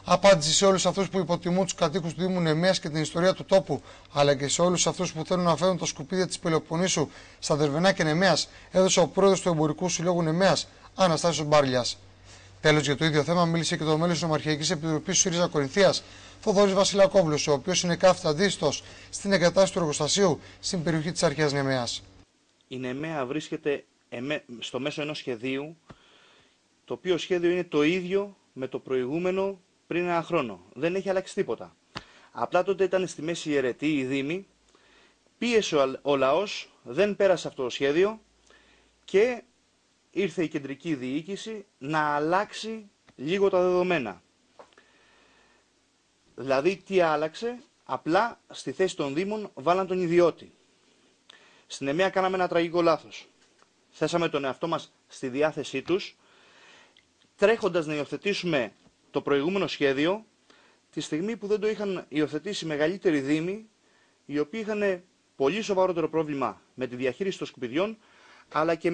Απάντηση σε όλους αυτούς που υποτιμούν τους κατοίκους του Δήμου Νεμέας και την ιστορία του τόπου, αλλά και σε όλους αυτούς που θέλουν να φέρουν τα σκουπίδια της Πελοποννήσου στα Δερβενά και Νεμέας, έδωσε ο πρόεδρος του Εμπορικού Συλλόγου Νεμέας, Αναστάσιος Μπάρλιας. Τέλος, για το ίδιο θέμα μίλησε και το μέλος της Νομαρχιακής Επιτροπής του ΣΥΡΙΖΑ Κορινθίας, Θοδωρής Βασιλακόβλος, ο οποίος είναι κάθετα αντίθετος στην εγκατάσταση του εργοστασίου στην περιοχή της Αρχαίας Νεμέας. Η Νεμέα βρίσκεται στο μέσο ενός σχεδίου, το οποίο σχέδιο είναι το ίδιο με το προηγούμενο πριν ένα χρόνο. Δεν έχει αλλάξει τίποτα. Απλά τότε ήταν στη μέση η αιρετή, η Δήμη, πίεσε ο λαός, δεν πέρασε αυτό το σχέδιο και ήρθε η κεντρική διοίκηση να αλλάξει λίγο τα δεδομένα. Δηλαδή τι άλλαξε? Απλά στη θέση των Δήμων βάλαν τον ιδιώτη. Στην Νεμέα κάναμε ένα τραγικό λάθος. Θέσαμε τον εαυτό μας στη διάθεσή τους, τρέχοντας να υιοθετήσουμε το προηγούμενο σχέδιο, τη στιγμή που δεν το είχαν υιοθετήσει μεγαλύτεροι δήμοι, οι οποίοι είχαν πολύ σοβαρότερο πρόβλημα με τη διαχείριση των σκουπιδιών, αλλά και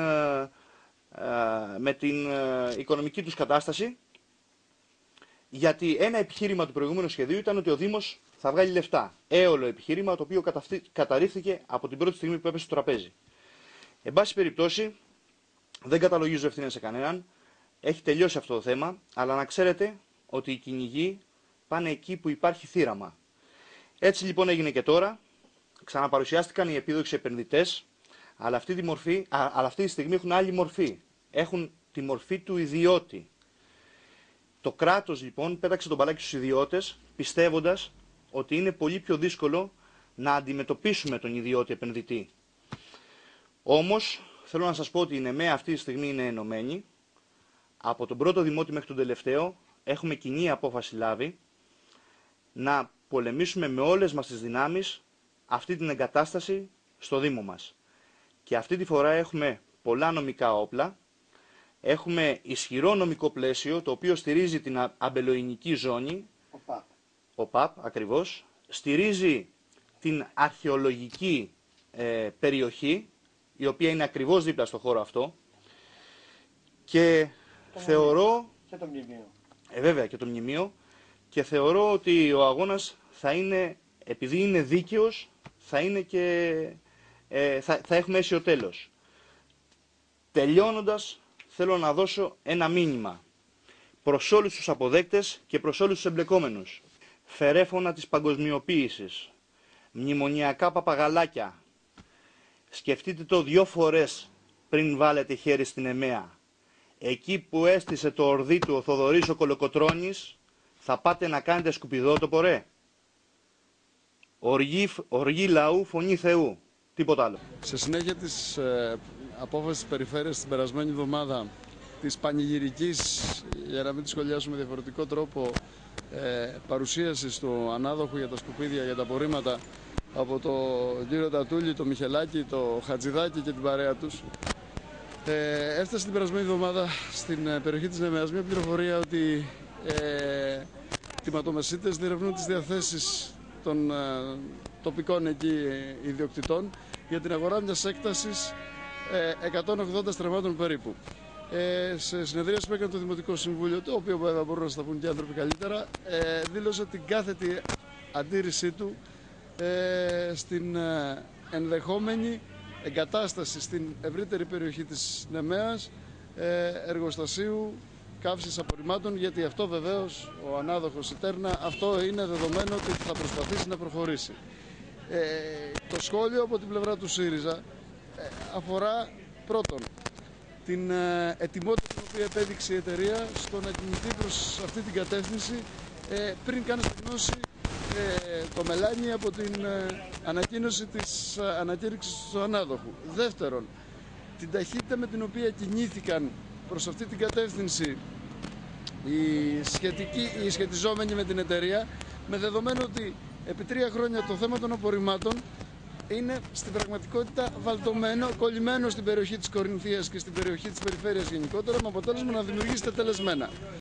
με την οικονομική τους κατάσταση, γιατί ένα επιχείρημα του προηγούμενου σχεδίου ήταν ότι ο Δήμος θα βγάλει λεφτά. Έολο επιχείρημα, το οποίο καταρρίφθηκε από την πρώτη στιγμή που έπεσε στο τραπέζι. Εν πάση περιπτώσει, δεν καταλογίζω ευθύνες σε κανέναν. Έχει τελειώσει αυτό το θέμα, αλλά να ξέρετε ότι οι κυνηγοί πάνε εκεί που υπάρχει θύραμα. Έτσι λοιπόν έγινε και τώρα. Ξαναπαρουσιάστηκαν οι επίδοξοι επενδυτές, αλλά αυτή τη στιγμή έχουν άλλη μορφή. Έχουν τη μορφή του ιδιώτη. Το κράτος λοιπόν πέταξε τον μπαλάκι στους ιδιώτες, πιστεύοντας ότι είναι πολύ πιο δύσκολο να αντιμετωπίσουμε τον ιδιώτη επενδυτή. Όμως, θέλω να σας πω ότι η Νεμέα αυτή τη στιγμή είναι ενωμένη. Από τον πρώτο δημότη μέχρι τον τελευταίο έχουμε κοινή απόφαση λάβει να πολεμήσουμε με όλες μας τις δυνάμεις αυτή την εγκατάσταση στο Δήμο μας. Και αυτή τη φορά έχουμε πολλά νομικά όπλα, έχουμε ισχυρό νομικό πλαίσιο το οποίο στηρίζει την αμπελοϊνική ζώνη, ΟΠΑΠ ακριβώς, στηρίζει την αρχαιολογική περιοχή, η οποία είναι ακριβώς δίπλα στο χώρο αυτό και θεωρώ, και το μνημείο. Βέβαια και το μνημείο, και θεωρώ ότι ο αγώνας θα είναι, επειδή είναι δίκαιος, θα είναι και θα έχουμε αίσιο τέλος. Τελειώνοντας, θέλω να δώσω ένα μήνυμα προς όλους τους αποδέκτες και προς όλους τους εμπλεκόμενους. Φερέφωνα της παγκοσμιοποίησης, μνημονιακά παπαγαλάκια, σκεφτείτε το 2 φορές πριν βάλετε χέρι στην Νεμέα. Εκεί που έστησε το ορδί του ο Θοδωρής ο Κολοκοτρώνης, θα πάτε να κάνετε σκουπιδότοπο ρε. Οργή λαού, φωνή Θεού. Τίποτα άλλο. Σε συνέχεια της απόφασης της Περιφέρειας την περασμένη εβδομάδα, της πανηγυρικής, για να μην τη σχολιάσουμε διαφορετικό τρόπο, παρουσίασης του ανάδοχου για τα σκουπίδια, για τα απορρίμματα, από τον κύριο Τατούλη, το Μιχελάκη, το Χατζηδάκη και την παρέα τους, έφτασε την περασμένη εβδομάδα στην περιοχή της Νεμέας μια πληροφορία ότι κτηματομεσίτες διερευνούν τις διαθέσεις των τοπικών εκεί ιδιοκτητών για την αγορά μιας έκτασης 180 στρεμμάτων περίπου. Σε συνεδρίαση που έκανε το Δημοτικό Συμβούλιο, το οποίο βέβαια μπορούν να στα πούν και οι άνθρωποι καλύτερα, δήλωσε την κάθετη αντίρρησή του στην ενδεχόμενη εγκατάσταση στην ευρύτερη περιοχή της Νεμέας εργοστασίου καύσης απορριμμάτων, γιατί αυτό βεβαίως ο ανάδοχος η Τέρνα, αυτό είναι δεδομένο ότι θα προσπαθήσει να προχωρήσει. Το σχόλιο από την πλευρά του ΣΥΡΙΖΑ αφορά πρώτον την ετοιμότητα την οποία επέδειξε η εταιρεία στο να κινηθεί προς αυτή την κατεύθυνση πριν καν γνώση το μελάνι από την ανακοίνωση της ανακήρυξης του ανάδοχου. Δεύτερον, την ταχύτητα με την οποία κινήθηκαν προς αυτή την κατεύθυνση οι σχετιζόμενοι με την εταιρεία, με δεδομένο ότι επί 3 χρόνια το θέμα των απορριμμάτων είναι στην πραγματικότητα βαλτωμένο, κολλημένο στην περιοχή της Κορινθίας και στην περιοχή της περιφέρειας γενικότερα, με αποτέλεσμα να δημιουργήσει τελεσμένα.